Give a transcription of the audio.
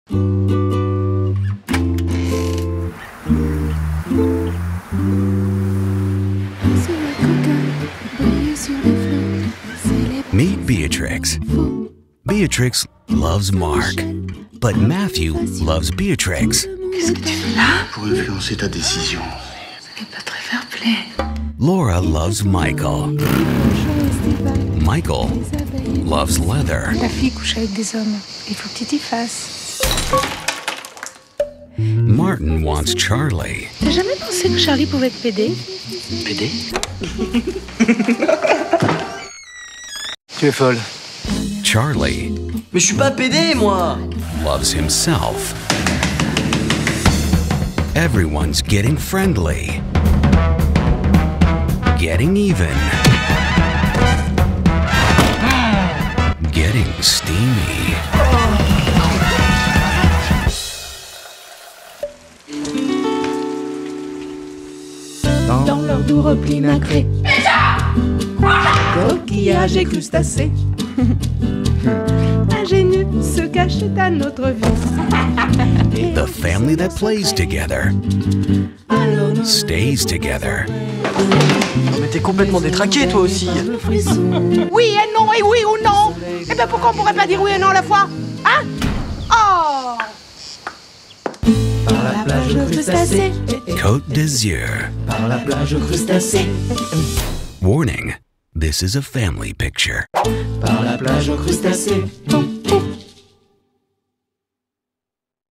Meet Beatrix. Beatrix loves Mark, but Matthew loves Beatrix. Qu'est-ce que tu fais là? Pour influencer ta décision. C'est pas très fair-play. Laura loves Michael. Michael loves leather. Ta fille couche avec des hommes. Il faut que tu t'y fasses. Martin wants Charlie. T'as jamais pensé que Charlie pouvait te péder? PD? Tu es folle. Charlie Mais je suis pas pédé, moi. loves himself. Everyone's getting friendly. Getting even. Getting steamy. Dans leur doux repli nacré, coquillages et crustacés, ingénus se cachent à notre vie. The family that plays together Alors nous stays together. Mais t'es complètement détraqué, toi aussi. le frisson. Oui et non et oui ou non? Eh bien pourquoi on pourrait pas dire oui et non à la fois? Hein? Oh! Par la plage crustacée, Côte d'Azur. par la plage crustacée, Warning: this is a family picture. par la plage crustacée.